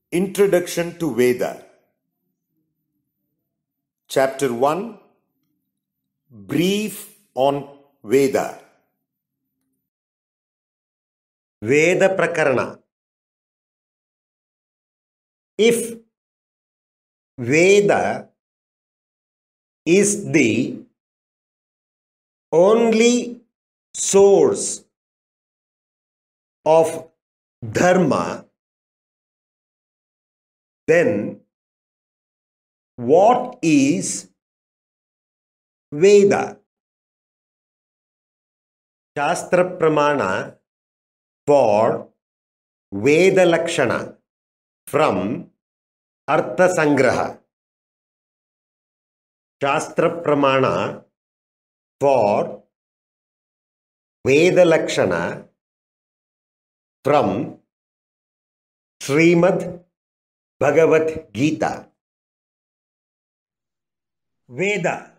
Introduction to Veda. Chapter 1. Brief on Veda. Veda Prakarana. If Veda is the only source of dharma, then what is Veda? Shastra Pramana for Veda Lakshana from Artha Sangraha. Shastra Pramana for Veda Lakshana from Srimad Bhagavad Gita. Veda.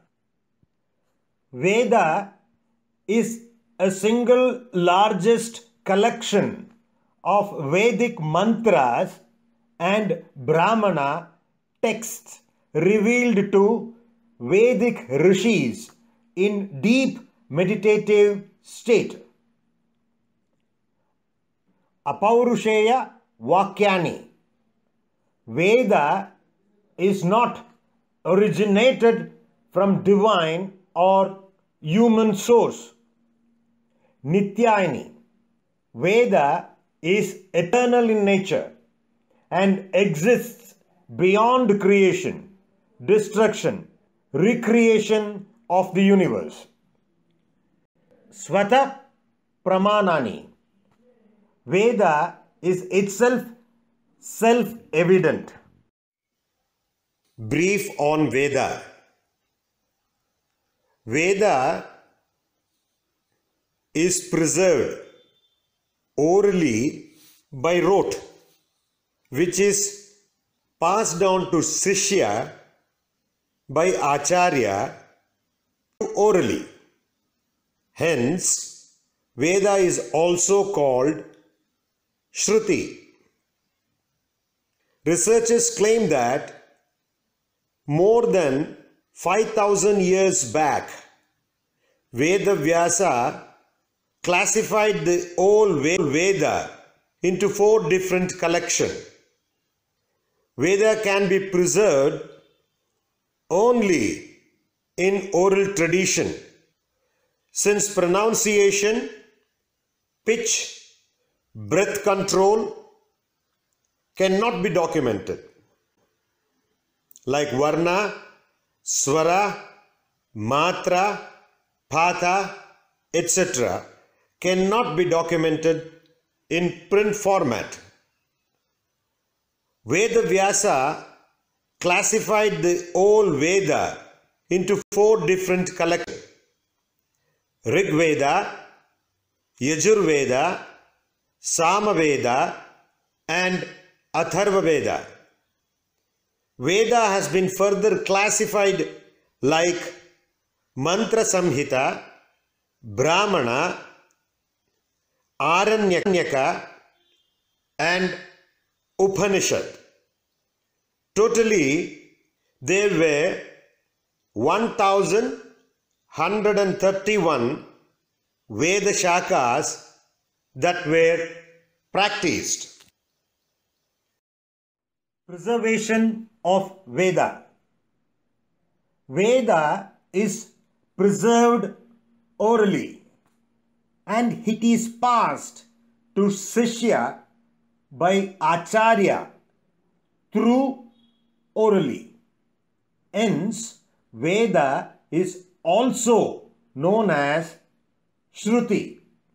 Veda is a single largest collection of Vedic mantras and Brahmana texts revealed to Vedic rishis in deep meditative state. Apaurusheya Vakyani. Veda is not originated from divine or human source. Nityayani. Veda is eternal in nature and exists beyond creation, destruction, recreation of the universe. Swata Pramanani. Veda is itself self-evident. Brief on Veda. Veda is preserved orally by rote, which is passed down to Shishya by Acharya orally. Hence, Veda is also called Shruti. Researchers claim that more than 5,000 years back, Veda Vyasa classified the whole Veda into 4 different collections. Veda can be preserved only in oral tradition, since pronunciation, pitch, breath control cannot be documented, like Varna, Swara, Matra, Patha, etc. cannot be documented in print format. Veda Vyasa classified the whole Veda into 4 different collections: Rig Veda, Yajur Veda, Sama Veda, and Atharva Veda. Veda has been further classified like Mantra Samhita, Brahmana, Aranyaka, and Upanishad. Totally, there were 1,131 Veda Shakas that were practiced. Preservation of Veda. Veda is preserved orally and it is passed to Shishya by Acharya through orally. Hence, Veda is also known as Shruti.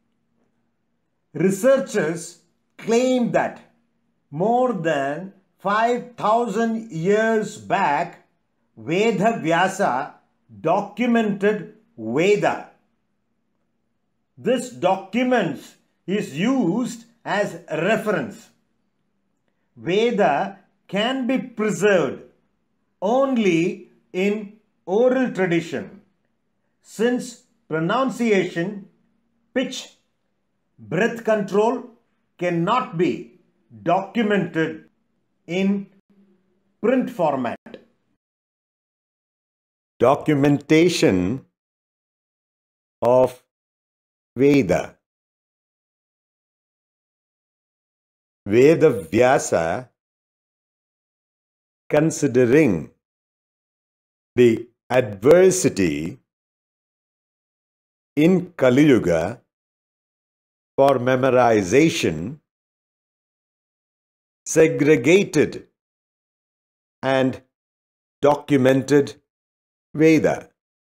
Researchers claim that more than 5,000 years back, Veda Vyasa documented Veda. This document is used as reference. Veda can be preserved only in oral tradition, since pronunciation, pitch, breath control cannot be documented in print format. Documentation of Veda. Veda Vyasa, considering the adversity in Kali Yuga for memorization, segregated and documented Veda.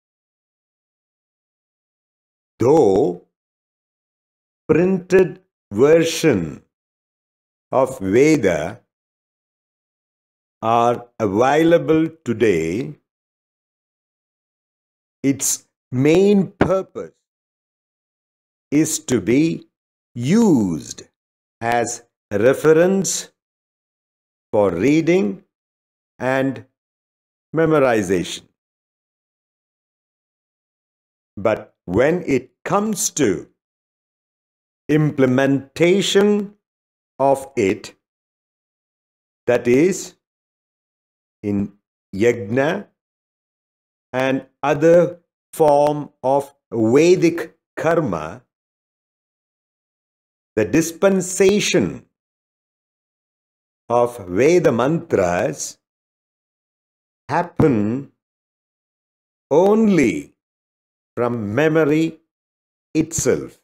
Though printed version of Veda are available today, its main purpose is to be used as a reference for reading and memorization. But when it comes to implementation of it, that is, in yajna and other form of Vedic karma, the dispensation of Veda mantras happen only from memory itself.